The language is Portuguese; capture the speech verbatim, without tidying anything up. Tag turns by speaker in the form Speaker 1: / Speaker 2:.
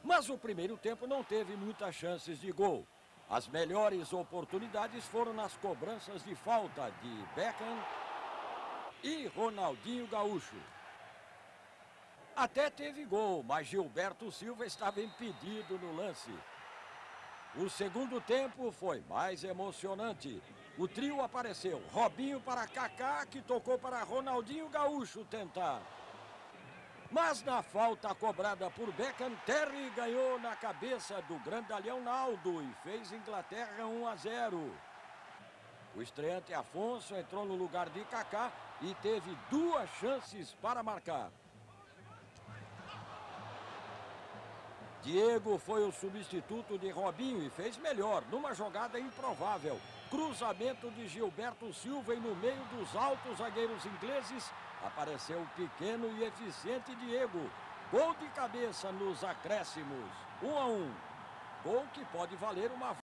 Speaker 1: Mas o primeiro tempo não teve muitas chances de gol. As melhores oportunidades foram nas cobranças de falta de Beckham e Ronaldinho Gaúcho. Até teve gol, mas Gilberto Silva estava impedido no lance. O segundo tempo foi mais emocionante. O trio apareceu, Robinho para Kaká, que tocou para Ronaldinho Gaúcho tentar. Mas na falta cobrada por Beckham, Terry ganhou na cabeça do grandalhão Naldo e fez Inglaterra um a zero. O estreante Afonso entrou no lugar de Kaká e teve duas chances para marcar. Diego foi o substituto de Robinho e fez melhor, numa jogada improvável. Cruzamento de Gilberto Silva e no meio dos altos zagueiros ingleses apareceu o pequeno e eficiente Diego. Gol de cabeça nos acréscimos, um a um. Gol que pode valer uma